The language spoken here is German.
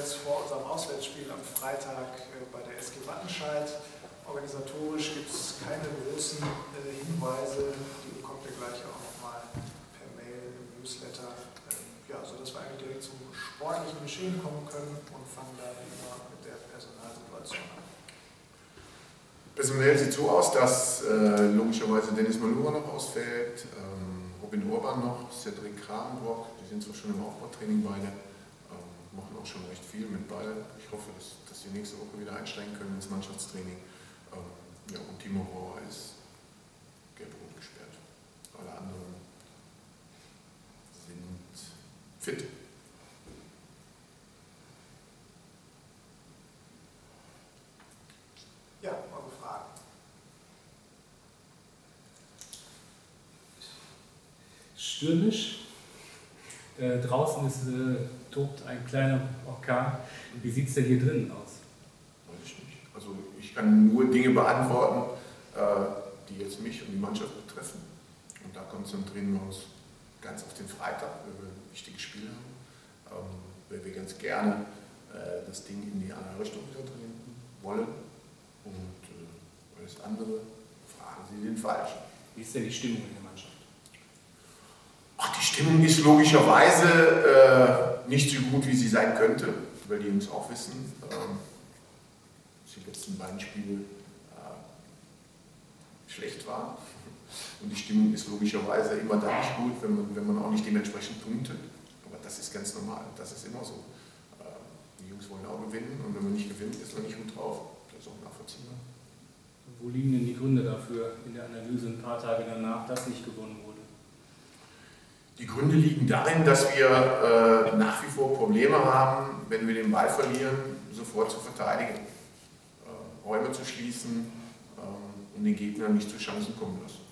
jetzt vor unserem Auswärtsspiel am Freitag bei der SG Wattenscheid. Organisatorisch gibt es keine großen Hinweise, die bekommt ihr gleich auch nochmal per Mail im Newsletter, ja, sodass wir eigentlich direkt zum sportlichen Geschehen kommen können und fangen dann immer mit der Personalsituation an. Personell sieht so aus, dass logischerweise Dennis Malura noch ausfällt, Robin Urban noch, Cedric Krahenbrock, die sind zwar schon im Aufbautraining beide, machen auch schon recht viel mit Ball. Ich hoffe, dass die nächste Woche wieder einsteigen können ins Mannschaftstraining. Ja, und Timo Rohr ist gelb-rot gesperrt. Alle anderen sind fit. Ja, eure Fragen. Stürmisch. Draußen tobt ein kleiner Orkan. Wie sieht es denn hier drinnen aus? Weiß ich nicht. Also ich kann nur Dinge beantworten, die jetzt mich und die Mannschaft betreffen. Und da konzentrieren wir uns ganz auf den Freitag, weil wir ein wichtiges Spiel haben, weil wir ganz gerne das Ding in die andere Richtung wieder drehen wollen. Und alles andere fragen Sie den Falschen. Wie ist denn die Stimmung in der Mannschaft? Ach, die Stimmung ist logischerweise nicht so gut, wie sie sein könnte, weil die Jungs auch wissen, dass die letzten beiden Spiele schlecht waren. Und die Stimmung ist logischerweise immer dann nicht gut, wenn man auch nicht dementsprechend punktet. Aber das ist ganz normal, das ist immer so. Die Jungs wollen auch gewinnen und wenn man nicht gewinnt, ist man nicht gut drauf. Das ist auch nachvollziehbar. Wo liegen denn die Gründe dafür in der Analyse ein paar Tage danach, dass nicht gewonnen wurde? Die Gründe liegen darin, dass wir nach wie vor Probleme haben, wenn wir den Ball verlieren, sofort zu verteidigen, Räume zu schließen und den Gegner nicht zu Chancen kommen lassen.